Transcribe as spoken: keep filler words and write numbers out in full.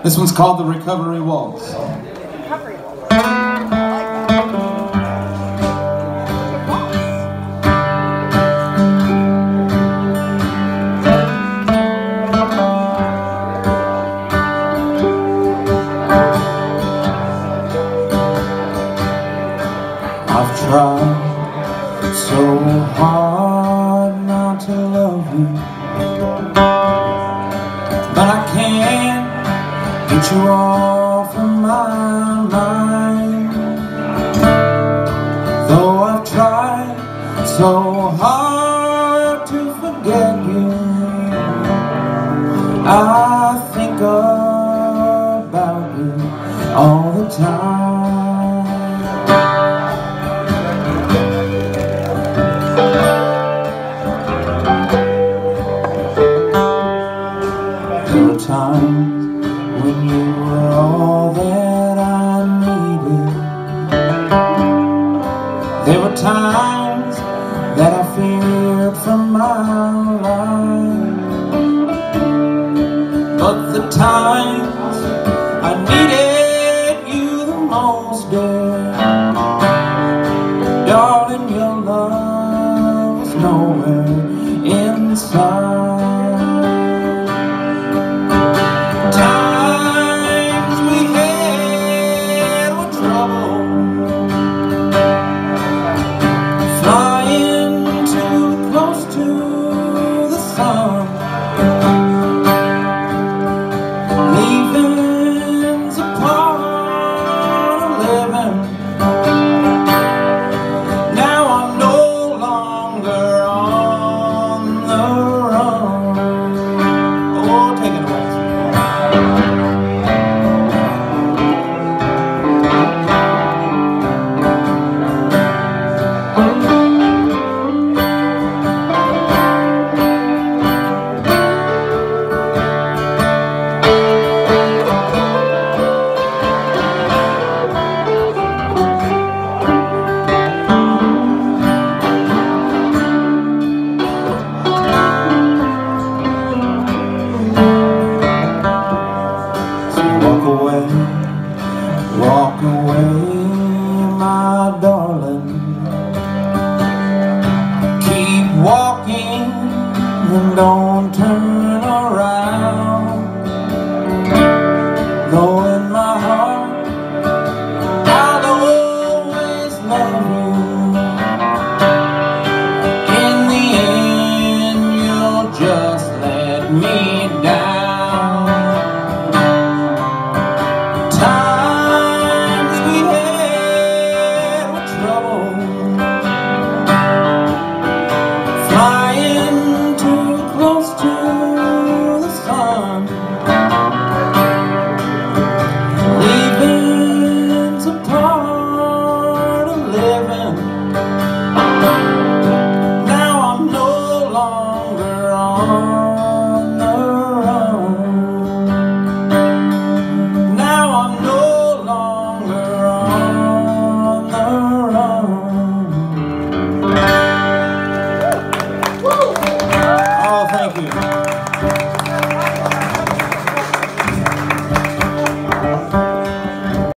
This one's called the Recovery Waltz. Recovery Waltz. I've tried so hard not to love you, but I can't get you off of my mind. Though I've tried so hard to forget you, I think about you all the time. There were times when you were all that I needed. There were times that I feared for my life, but the times I needed you the most, dear, darling, your love was nowhere inside. Walk away, my darling. Keep walking and don't